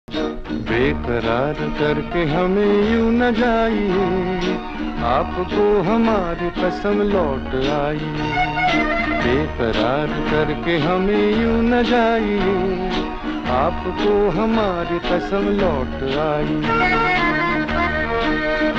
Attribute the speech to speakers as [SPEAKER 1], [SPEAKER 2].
[SPEAKER 1] बेकरार करके हमें यूं न जाइए, आपको हमारी कसम लौट आई। बेकरार करके हमें यूं न जाइए, आपको हमारी कसम लौट आई।